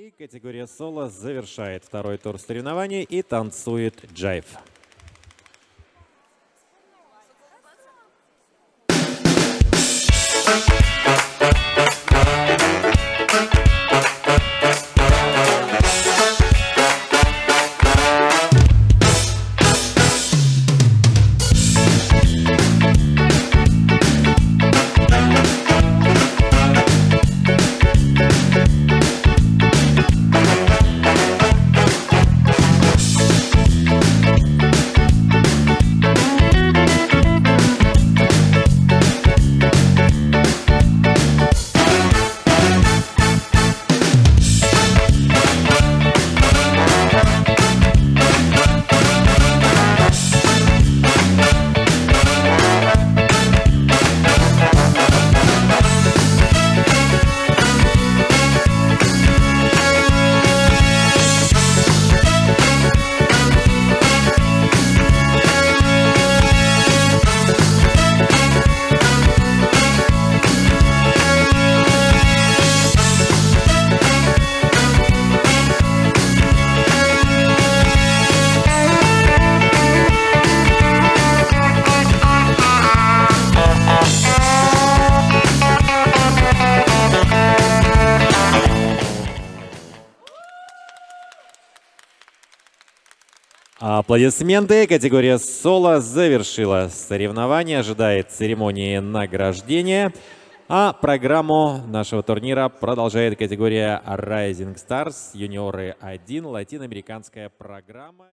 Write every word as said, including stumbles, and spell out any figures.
И категория соло завершает второй тур соревнований и танцует джайв. Аплодисменты. Категория соло завершила соревнование. Ожидает церемонии награждения. А программу нашего турнира продолжает категория Rising Stars, юниоры один, латиноамериканская программа.